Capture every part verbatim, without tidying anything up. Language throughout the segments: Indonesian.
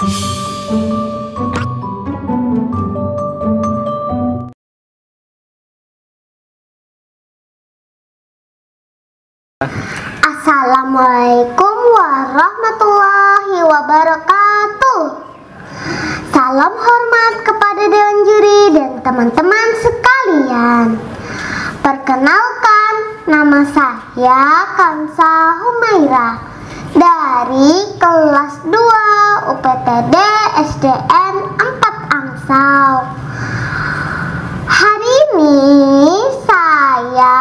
Assalamualaikum warahmatullahi wabarakatuh. Salam hormat kepada Dewan Juri dan teman-teman sekalian. Perkenalkan, nama saya Kansa Humaira dari kelas dua U P T D S D N empat Angsau. Hari ini saya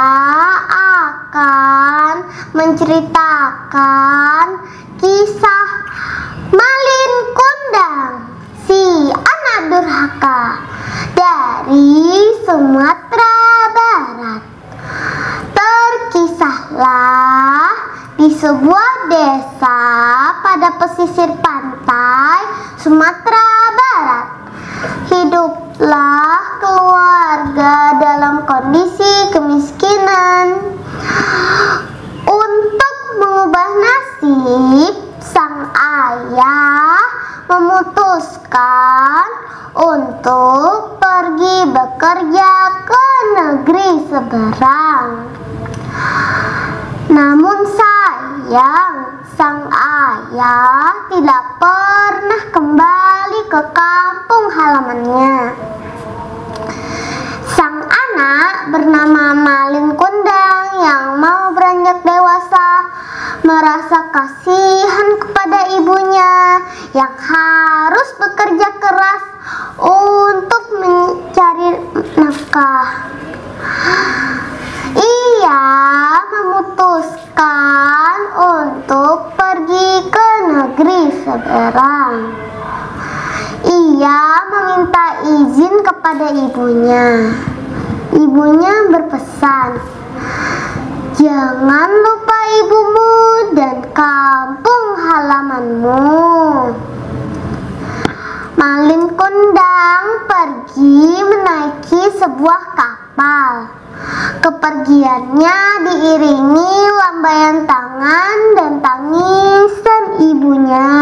akan menceritakan kisah Malin Kundang, si anak durhaka dari Sumatera Barat. Terkisahlah di sebuah desa pada pesisir pantai Sumatera Barat. Hiduplah keluarga dalam kondisi kemiskinan. Untuk mengubah nasib, sang ayah memutuskan untuk pergi bekerja ke negeri seberang. Namun sayang, sang ayah tidak pernah kembali ke kampung halamannya. Sang anak bernama Malin Kundang yang mau beranjak dewasa merasa kasihan kepada ibunya yang harus bekerja keras untuk mencari nafkah. Ia memutuskan untuk pergi ke negeri seberang. Ia meminta izin kepada ibunya. Ibunya berpesan, "Jangan lupa ibumu dan kampung halamanmu." Malin Kundang pergi menaiki sebuah kapal. Kepergiannya diiringi lambaian tangan dan tangisan ibunya.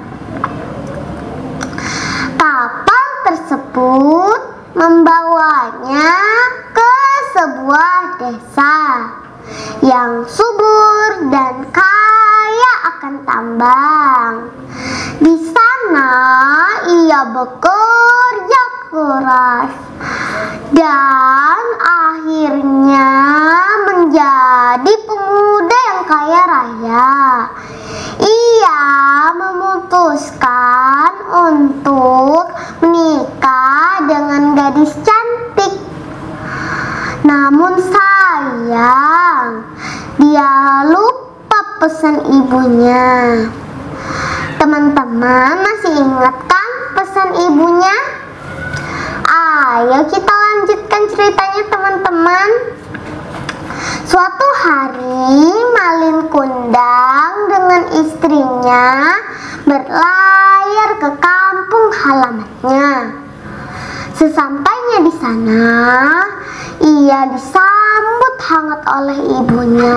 Kapal tersebut membawanya ke sebuah desa yang subur dan kaya akan tambang. Di sana ia bekerja keras dan akhirnya menjadi pemuda yang kaya raya. Ia memutuskan untuk menikah dengan gadis cantik. Namun sayang, dia lupa pesan ibunya. Teman-teman masih ingat kan pesan ibunya? Ayo kita lanjutkan ceritanya teman-teman. Suatu hari Malin Kundang dengan istrinya berlayar ke kampung halamannya. Sesampainya di sana, ia disambut hangat oleh ibunya.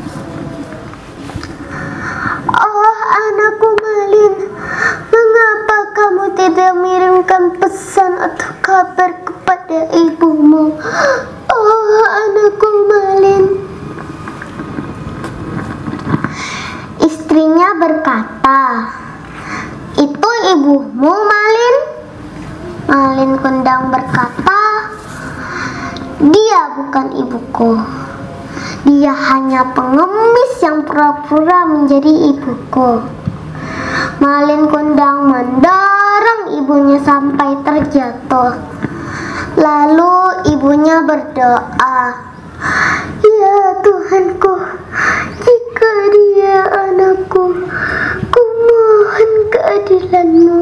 "Oh anakku Malin, mengapa kamu tidak mengirimkan pesan atau kabar kepada ibumu? Oh anakku Malin." Istrinya berkata, "Itu ibumu Malin?" Malin Kundang berkata, "Dia bukan ibuku. Dia hanya pengemis yang pura-pura menjadi ibuku." Malin Kundang mendorong ibunya sampai terjatuh. Lalu ibunya berdoa, "Ya Tuhanku, jika dia anakku, ku mohon keadilan-Mu."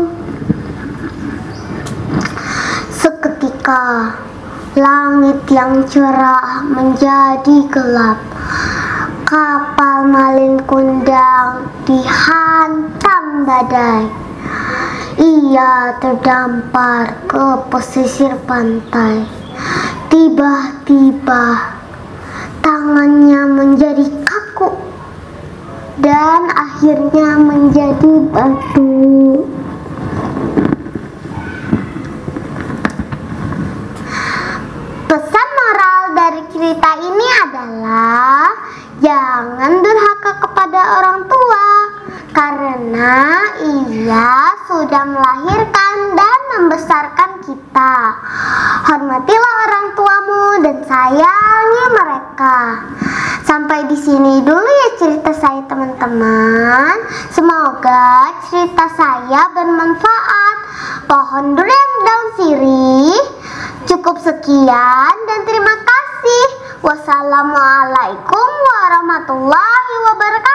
Seketika langit yang cerah menjadi gelap. Kapal Malin Kundang dihantam badai. Ia terdampar ke pesisir pantai. Tiba-tiba tangannya menjadi kaku dan akhirnya menjadi batu. Ia sudah melahirkan dan membesarkan kita. Hormatilah orang tuamu dan sayangi mereka. Sampai di sini dulu ya cerita saya, teman-teman. Semoga cerita saya bermanfaat. Pohon durian daun sirih. Cukup sekian dan terima kasih. Wassalamualaikum warahmatullahi wabarakatuh.